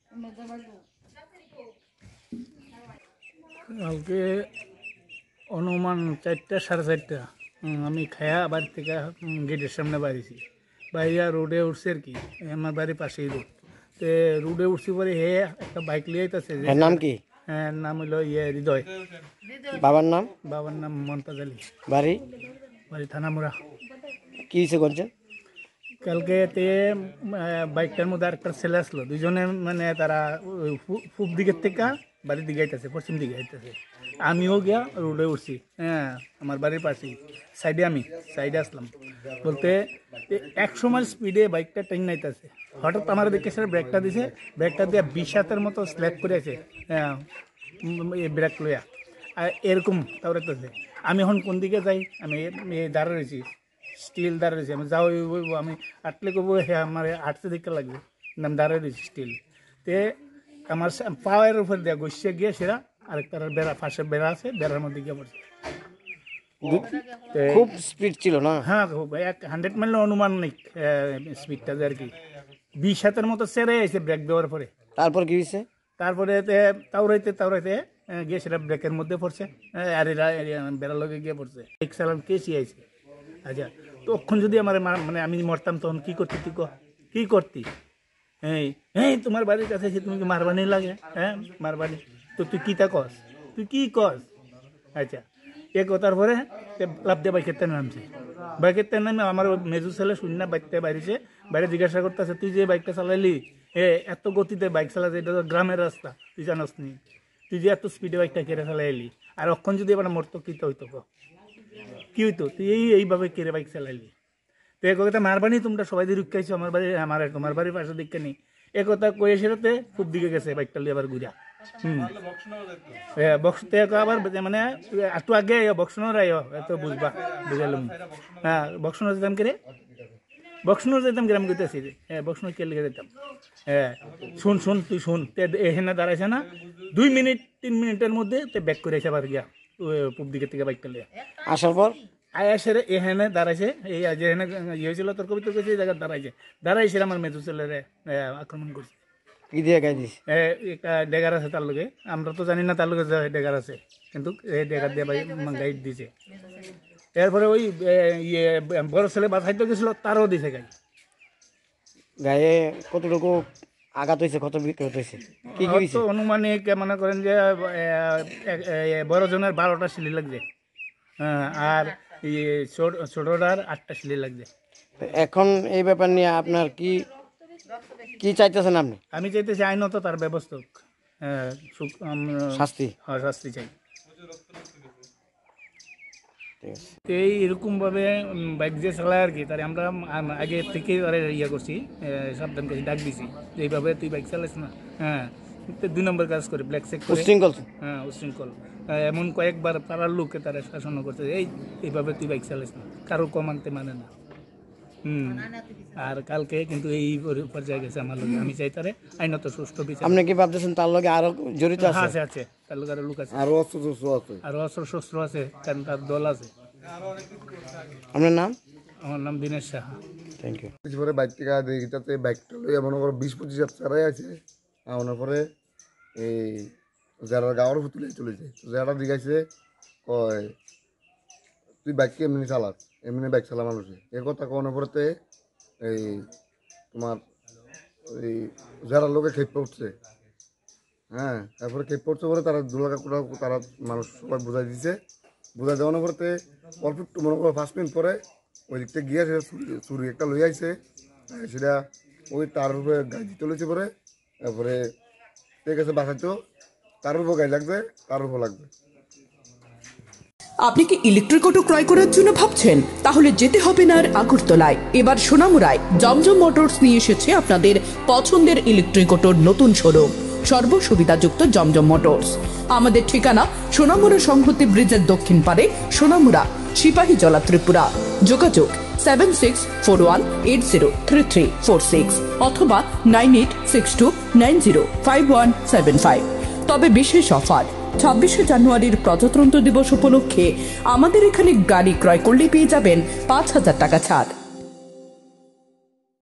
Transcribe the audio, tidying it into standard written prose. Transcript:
কালকে অনুমান 4টা 4:30 আমি খায়া বাড়ি থেকে গেটের সামনে বাড়িছি, বাইরে রোডে উঠছে আর কি, আমার বাড়ির পাশেই রোড। তো রোডে উঠছি পরে হে একটা বাইক লিয়ে আইতাছে। নাম কি? হ্যাঁ, নাম হলো হৃদয়। বাবার নাম? বাবার নাম মমতাজ আলী। বাড়ি? বাড়ি থানামুড়া। কি হয়েছে বলছেন? কালকে বাইকটার মধ্যে আরেকটা ছেলে আসলো, দুজনে মানে তারা পূব দিকের থেকে বাড়ির দিকে আইতেছে, পশ্চিম দিকে আইতেছে। আমিও গিয়া রোডে উঠছি, হ্যাঁ আমার বাড়ির পাশেই, আমি সাইডে আসলাম বলতে 100 মাইল স্পিডে বাইকটা টেন নাইতেছে। হঠাৎ আমার দেখে স্যার ব্রেকটা দিছে, ব্রেকটা দিয়ে 20 হাতের মতো স্ল্যাপ করেছে, হ্যাঁ ব্রেক লইয়া আর এরকম তারপরে আমি এখন কোন দিকে যাই, আমি দাঁড়া রয়েছি, স্টিল দাঁড়া রয়েছি। আমি যাও আমি আটলে করবো, হ্যাঁ আমার আটতে দিকে লাগবে, আমি দাঁড়াই রয়েছি স্টিল। তে আমার পাওয়ার উপর দেওয়া গসিয়ে গিয়ে সেরা আরেকটা বেড়া, পাশে বেড়া আছে, বেড়ার মধ্যে গিয়ে পড়ছে। খুব স্পিড ছিল না? হ্যাঁ, খুব 100 মাইল অনুমানিক স্পিডটা আর কি। 20 হাতের মতো সেরে এসে ব্রেক দেওয়ার পরে। তারপর কি হয়েছে? তারপরে তাওরাইতে গিয়ে সেটা ব্রেকের মধ্যে পড়ছে, আর এরা বেড়ার লগে গিয়ে পড়ছে। এক চালান কেসি আইছে। আচ্ছা, তখন যদি আমার মানে আমি মরতাম তখন কি করতি? তুই কি করতি? এই তোমার বাড়ির কাছে এসে তুমি কি মারবানি লাগে? হ্যাঁ মারবানি তো তুই কী তা কস? তুই কি কস? আচ্ছা, এ কথার পরে লাভ দিয়ে বাইকের তেনে নামছে। বাইকের তেনে নামে আমার মেজু ছেলে শূন্য বাইকতে বাইরেছে, বাইরে জিজ্ঞাসা করতেছে তুই যে বাইকটা চালাইলি, এত গতিতে বাইক চালাতে, এটা তো গ্রামের রাস্তা, তুই জানাস নি? তুই যে এত স্পিডে বাইকটা কেড়ে চালাইলি, আর অক্ষণ যদি এবার মরতো কি হইতো? কি হইতো? তুই এইভাবে কেড়ে বাইক চালাইলি, তো এ কথা মারবানি তোমরা সবাই দিয়ে রুখাইছো আমার বাড়ি, আমার তোমার বাড়ির পাশে দিকে নেই। এ কথা কয়ে সেরাতে খুব দিকে গেছে বাইকটা লিয়ে আবার ঘুরা। বক্সতে আবার মানে একটু আগে বক্সনোর এত বুঝবা বুঝালাম। হ্যাঁ, বক্সনোর যেতাম কে রে, বক্সনোর যেতাম গ্রাম করতেছি রে। হ্যাঁ, বক্সনোর কে লিখে যেতাম। হ্যাঁ, শুন তুই শুন, এখানে দাঁড়াইছে না 2 মিনিট 3 মিনিটের মধ্যে ব্যাক করে এসে আবার গিয়া পূব দিকের থেকে বাইকটা লিয়ে আসার পর আয়াসের এখানে দাঁড়াইছে। এই যেখানে ইয়ে হয়েছিল তোর কবিতা করছে, এই জায়গায় দাঁড়াইছে আমার মেজু ছেলেরে আক্রমণ করছে। কি দিয়ে গাই দিস? একটা ডেগার আছে তার লগে, আমরা তো জানি না তার লগে ডেগার আছে, কিন্তু এই ডেগার দিয়ে গাইড দিছে। এরপরে ওই বড় ছেলে বাসাইতে গেছিল, তারও দিছে গায়ে কতটুকু আঘাত হয়েছে, কত বিক্রত হয়েছে? কি হয়েছে অনুমানিক মনে করেন যে বড় জনের 12টা সিলি লাগছে, আর ছোটটার 8টা সিলি লাগছে। এখন এই ব্যাপার নিয়ে আপনার কি চাইতেছেন আপনি? আমি চাইতেছি আইনত তার ব্যবস্থা, শাস্তি চাই। এরকম ভাবে বাইক যে চালায় আর কি, তার আমরা আগে থেকে ইয়ে করছি, সাবধান করছি, ডাক দিছি এইভাবে তুই বাইক চালাইস না। হ্যাঁ, 2 নম্বর কাজ করে ব্ল্যাক চেক করে, হ্যাঁ উশৃঙ্খল। এমন কয়েকবার পাড়ার লোককে তারা শাসন করছে, এইভাবে তুই বাইক চালাইস না, কারো কমানতে মানে না। আর কালকে কিন্তু এই পর্যায়ে গেছে আমার লোক, আমি চাই তারে আইনত সুষ্ঠু বিচার। আপনি কি ভাবতেছেন তার লগে আরো জড়িত আছে? আছে, তার লগে আরো লোক আছে, আরো অস্ত্র আছে, কারণ তার দল আছে। আপনার নাম? আমার নাম দিনেশ সাহা। Thank you. পরে বাইক থেকে দেখিটাতে বাইকটা লইয়া মনে করো 20-25 হাজার চারাই আছে। আনার পরে এই যারা গাঁৱৰ তুলে চলে যায়, যারা দিঘাইছে কয় তুই বাইককে এমনি চালাস, এমনি বাইক চালা মানুষে। এ কথা কোনের পরেতে এই তোমার ওই যারা লোকে খেপ পড়ছে, হ্যাঁ তারপরে খেপ পড়ছে পরে তারা 2 লাখ তারা মানুষ সবাই বোঝাই দিছে। বোঝাই দেওয়ানোর পরেতে অল্প একটু মনে করো 5 মিনিট পরে ওই দিকটা গিয়ে সেটা চুরি একটা লই আইছে, সেটা ওই তার উপরে গাড়ি চলেছে পরে। তারপরে ঠিক আছে বাসাইতো, তার উপর গাড়ি লাগবে, তার উপর লাগবে। আপনি কি ইলেকট্রিক অটো ক্রয় করার জন্য ভাবছেন? তাহলে যেতে হবে না আর আগরতলায়, এবার সোনামুড়ায় জমজম মোটরস নিয়ে এসেছে আপনাদের পছন্দের ইলেকট্রিক অটোর নতুন শোরুম, সর্বসুবিধাযুক্ত জমজম মোটরস। আমাদের ঠিকানা সোনামুড়া সংহতি ব্রিজের দক্ষিণ পারে, সোনামুড়া, সিপাহীজলা, ত্রিপুরা। যোগাযোগ 7641803346 অথবা 9862905175। তবে বিশেষ অফার, 26শে জানুয়ারির প্রজাতন্ত্র দিবস উপলক্ষে আমাদের এখানে গাড়ি ক্রয় করলে পেয়ে যাবেন 5000 টাকা ছাড়।